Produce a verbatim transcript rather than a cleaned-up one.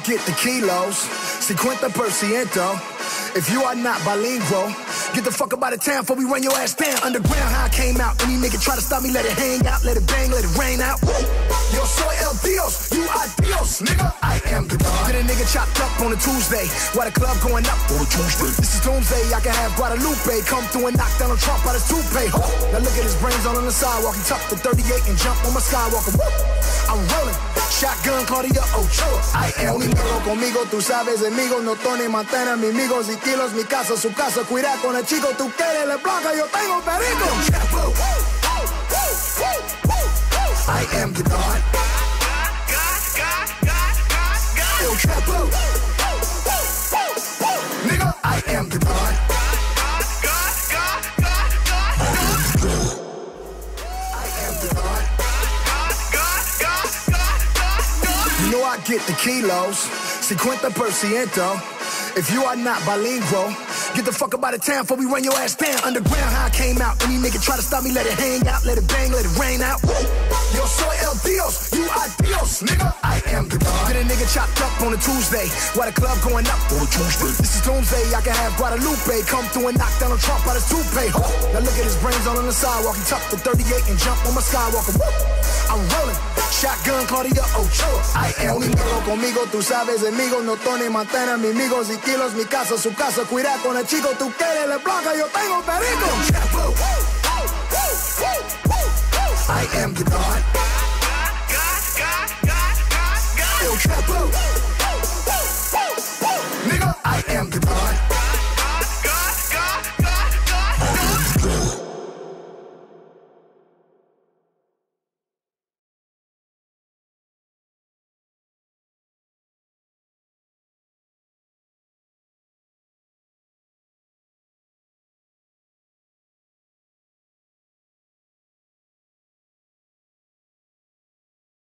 get the kilos, cincuenta por ciento. If you are not bilingual, get the fuck up out of town before we run your ass down. Underground, how I came out. Any nigga try to stop me, let it hang out, let it bang, let it rain out. Yo soy el Dios, you are Dios, nigga. I am the God. Get a nigga chopped up on a Tuesday, while the club going up on a Tuesday. This is Doomsday, I can have Guadalupe come through and knock Donald Trump out his toupee. Now look at his brains all on the sidewalk. He tucked the thirty-eight and jump on my Skywalker. I'm rolling, shotgun Claudia Ochoa. I am the God. Conmigo, tú sabes, amigo, no Tony Montana, mi amigos y kilos, mi casa, su casa, cuida con el chico, tú quieres la blanca, yo tengo perico. I am the God. El Chapo. Nigga, I am the God. I am the God. You know I get the kilos, cincuenta por ciento. If you are not bilingual, get the fuck up out of town before we run your ass down. Underground, how I came out. Any nigga try to stop me, let it hang out, let it bang, let it rain out. Yo soy el Dios, you are Dios, nigga. I am the God. Get a nigga chopped up on a Tuesday, while the club going up on a Tuesday. This is Doomsday, I can have Guadalupe come through and knock Donald Trump out his toupee. Now look at his brains all on the sidewalk. He tucked the thirty-eight and jump on my Skywalker. I'm rolling, shotgun Claudia Ochoa. I am the God. Conmigo, tú sabes, amigo, no Tony Montana, mi amigos y kilos, mi casa, su casa, cuida con el chico, tú quieres la blanca, yo tengo perico. I am the God.